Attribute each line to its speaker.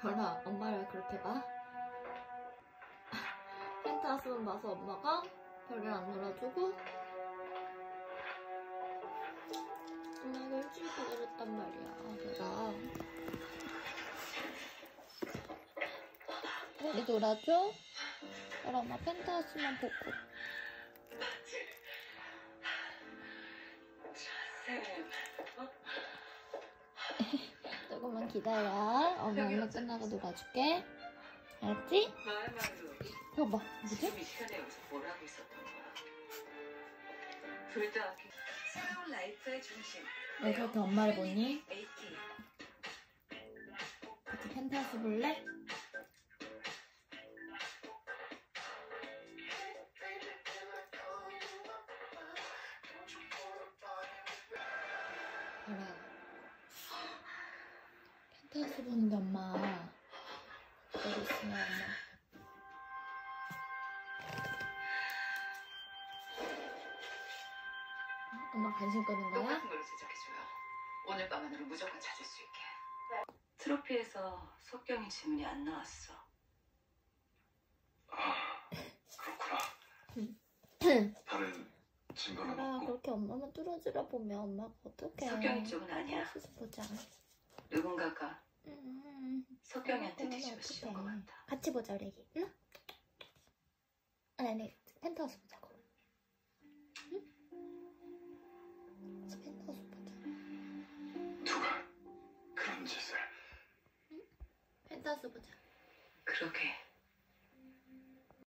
Speaker 1: 별아, 엄마를 그렇게 봐? 펜타스만 봐서 엄마가 별을 안 놀아주고 엄마가 일주일 기다렸단 말이야, 별아. 별이 놀아줘? 별아, 엄마 펜타스만 보고. 조금만 기다려. 엄마 얼른 끝나고 놀아줄게. 알았지? 이거 봐, 뭐지?
Speaker 2: 이 시간에 여기서 뭘 하고 있었던 거야? 둘 다 새로운 라이프의 중심.
Speaker 1: 왜 그렇게 엄마를 보니?
Speaker 2: AT.
Speaker 1: 같이 펜타스 볼래? 별아, 펜타스 보는데 엄마 여기 있으면 엄마 관심 끄는 거야?
Speaker 2: 똑같은 걸로 제작해줘요. 오늘 밤 안으로 무조건 찾을 수 있게. 트로피에서 석경이 질문이 안 나왔어.
Speaker 3: 아, 그렇구나. 다른 증거는
Speaker 1: 별아,
Speaker 3: 없고.
Speaker 1: 그렇게 엄마만 뚫어주라 보면 엄마가 어떡해.
Speaker 2: 석경이 쪽은 아니야.
Speaker 1: 수수 보자.
Speaker 2: 누군가가 석경이한테
Speaker 1: 그러면
Speaker 2: 뒤집어 씌운 것
Speaker 1: 어떡해.
Speaker 2: 같아.
Speaker 1: 같이 보자, 우리 애기. 응? 아니, 펜트하우스 보자고. 응? 펜트하우스 보자.
Speaker 3: 누가 그런 짓을.
Speaker 1: 펜트하우스 보자.
Speaker 2: 그러게.